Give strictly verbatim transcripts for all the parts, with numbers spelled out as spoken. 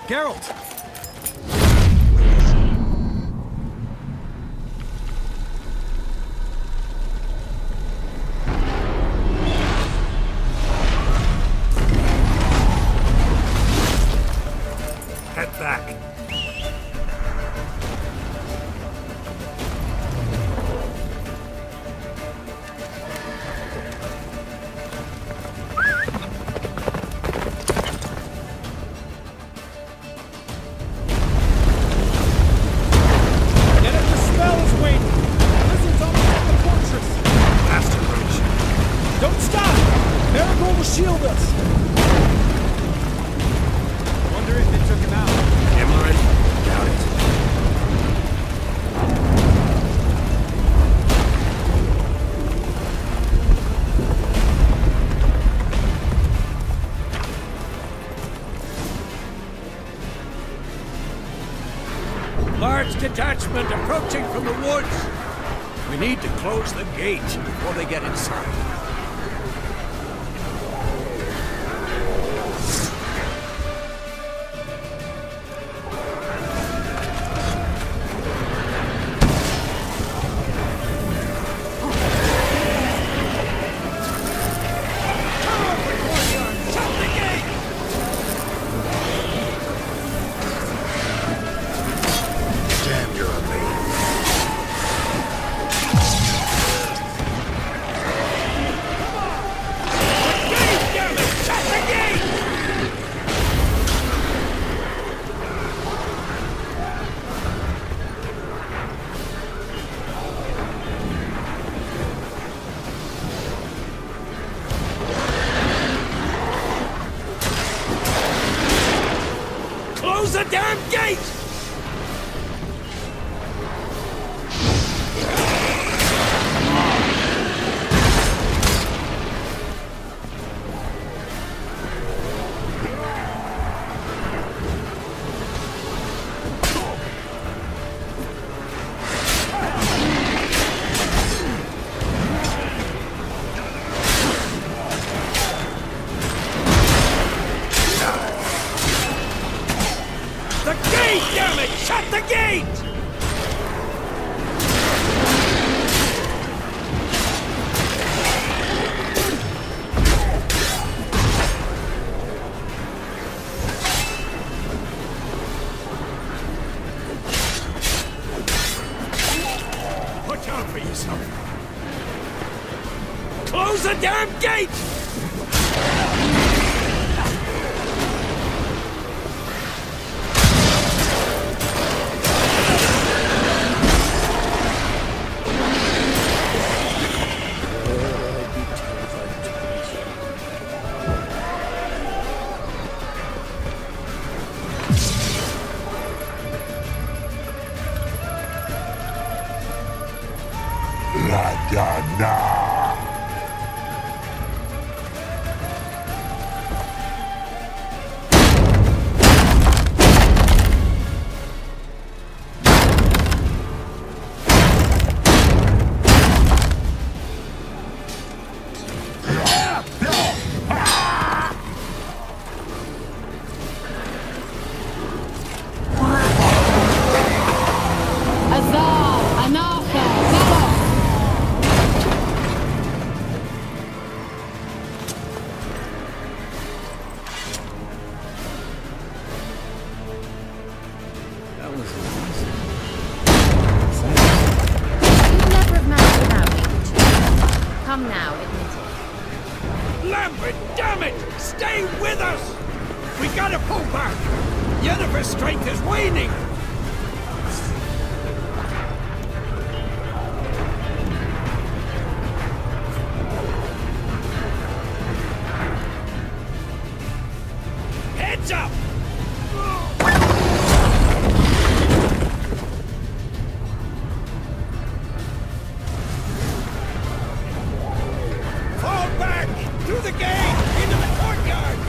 Geralt! Head back. Shield us! Wonder if it took him out. Imran? Doubt it. Large detachment approaching from the woods. We need to close the gate before they get inside. Close the damn gate! Damn it! Shut the gate! Watch out for yourself. Close the damn gate! La Dana! Come now, admit it. Lambert, damn it! Stay with us! We gotta pull back! Yennefer's strength is waning! Heads up! Through the gate! Into the courtyard!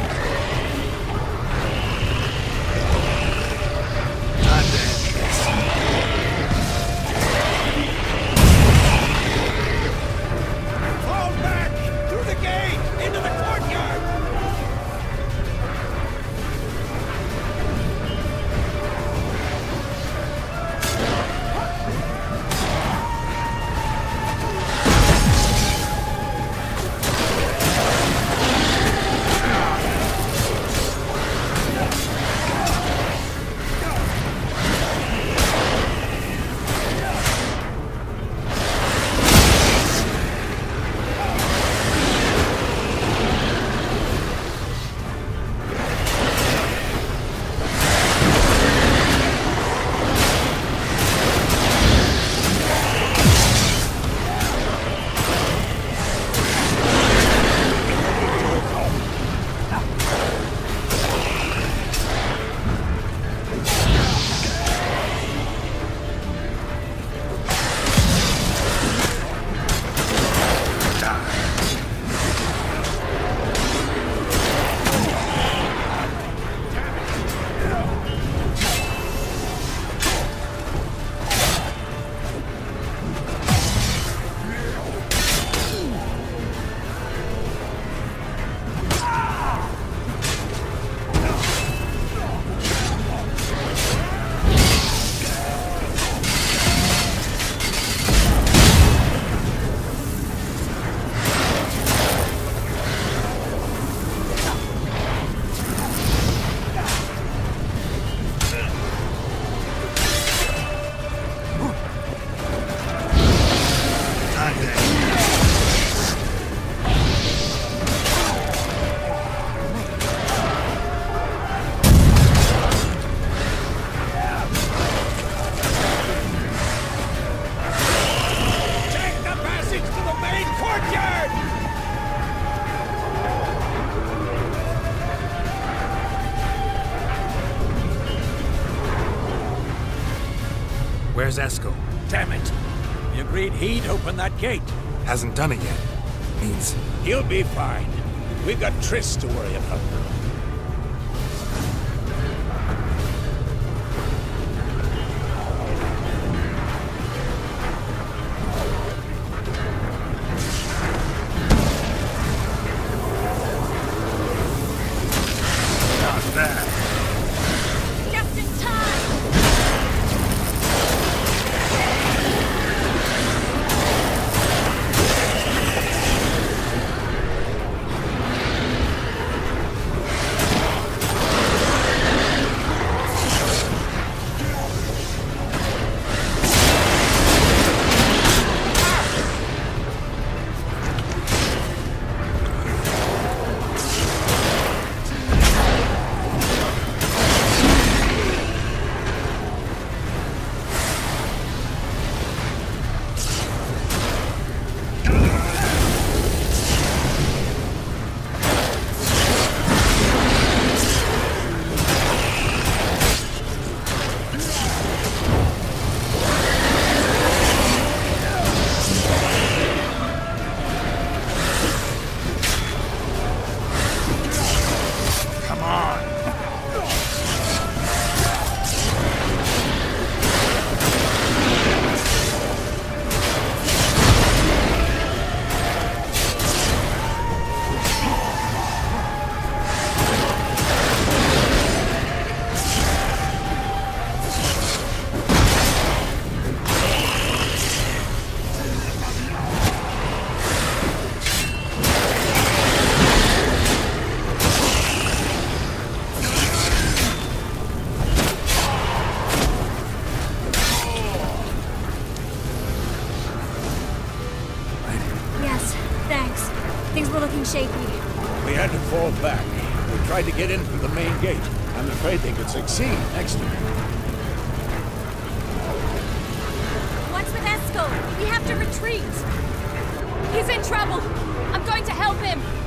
Fall back! Through the gate! Into the courtyard! Where's Esco? Damn it! We agreed he'd open that gate. Hasn't done it yet. Means He'll be fine. We've got Triss to worry about. not bad. Just in time! Come on. Yes, thanks. Things were looking shaky. We had to fall back. We tried to get in through the main gate. I'm afraid they could succeed next time. What's with Esco? We have to retreat. He's in trouble. I'm going to help him.